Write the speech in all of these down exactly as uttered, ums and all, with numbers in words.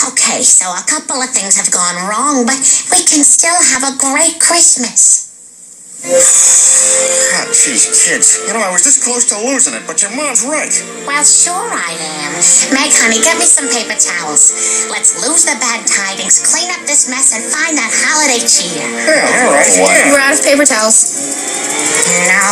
Okay, so a couple of things have gone wrong, but we can still have a great Christmas. Ah, geez, kids. You know, I was this close to losing it, but your mom's right. Well, sure I am. Meg, honey, get me some paper towels. Let's lose the bad tidings, clean up this mess, and find that holiday cheer. Yeah, all right. Yeah. We're out of paper towels. No.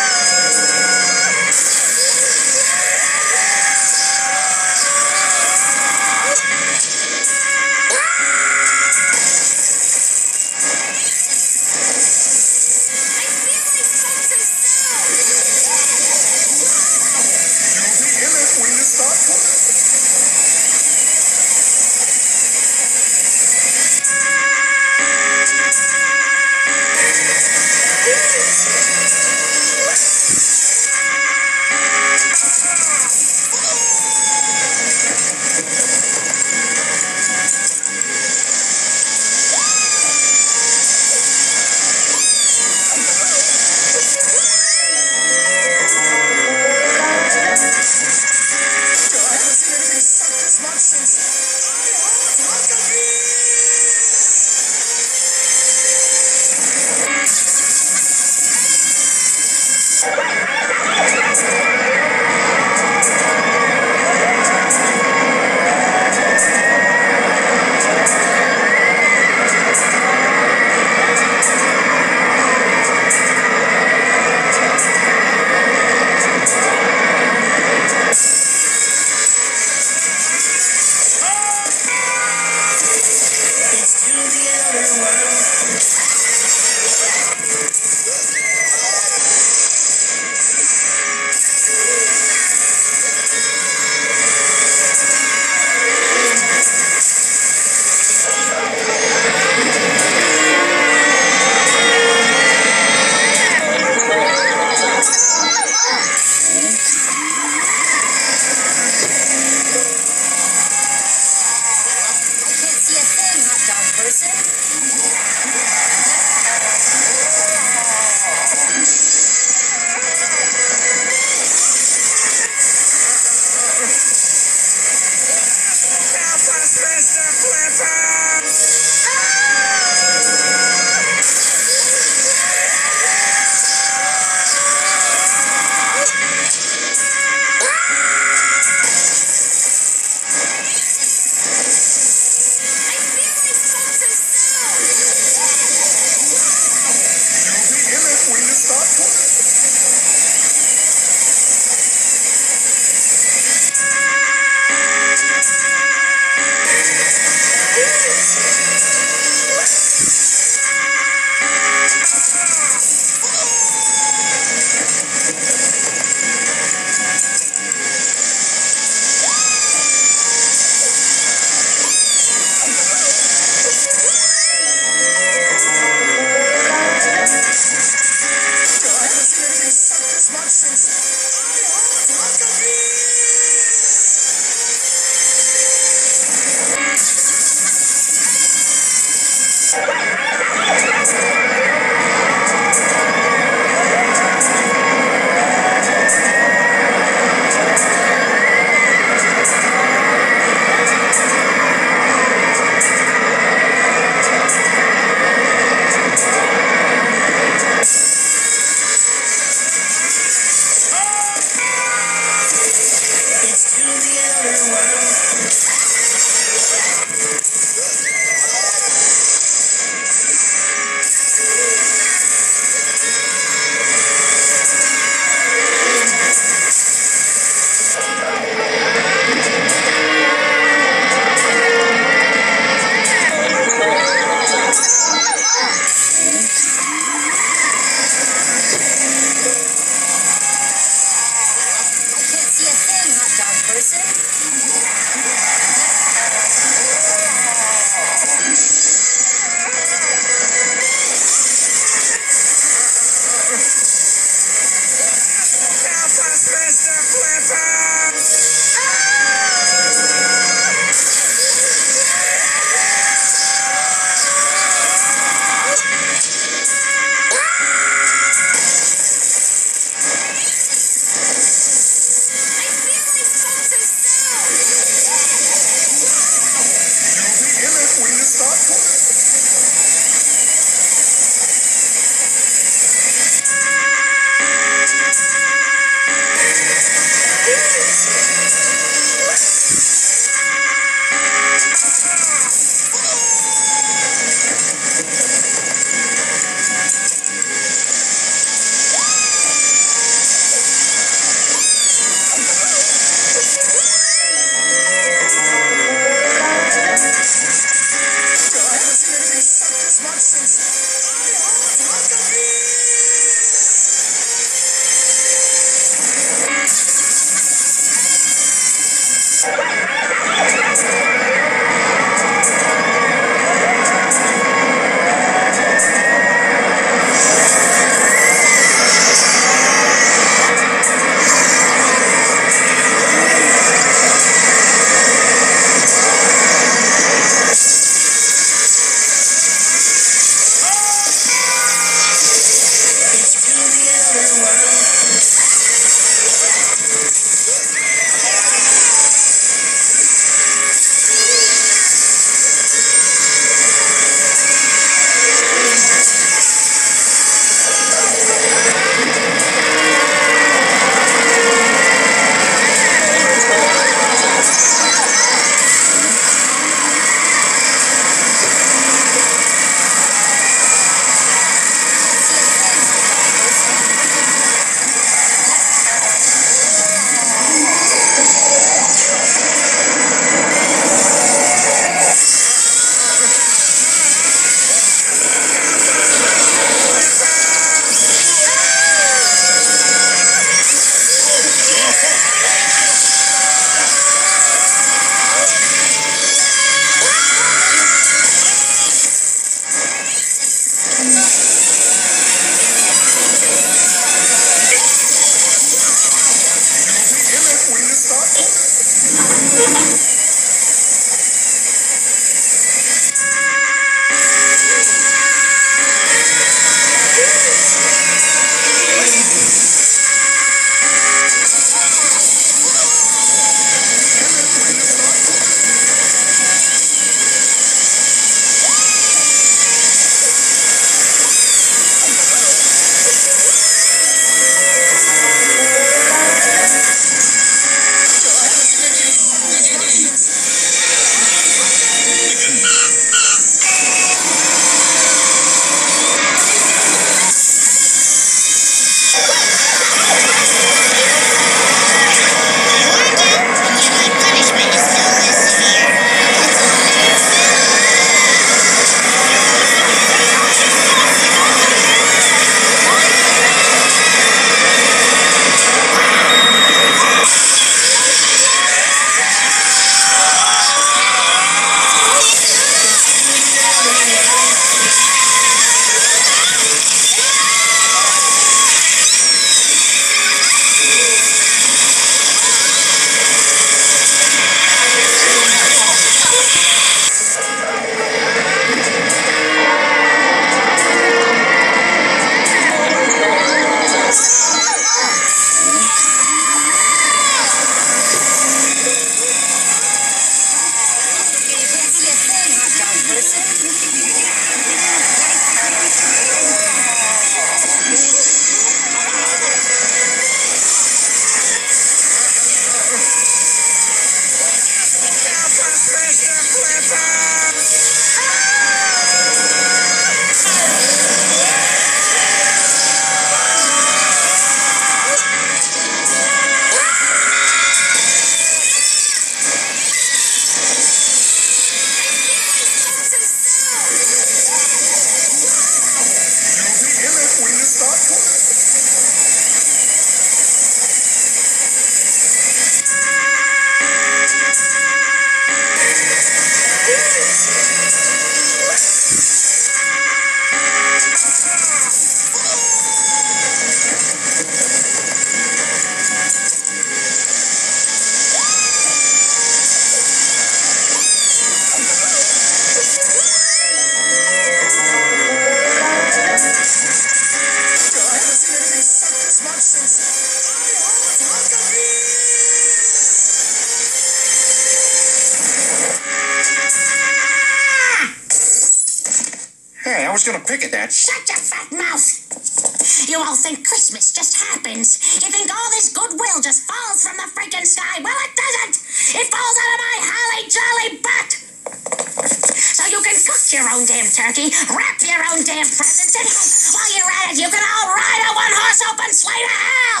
gonna pick at that. Shut your fat mouth! You all think Christmas just happens. You think all this goodwill just falls from the freaking sky. Well, it doesn't! It falls out of my holly jolly butt! So you can cook your own damn turkey, wrap your own damn presents, and while you're at it, you can all ride a one-horse open sleigh to hell!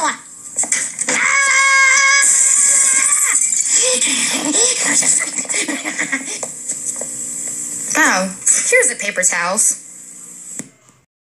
Ah! Oh, here's the paper towels.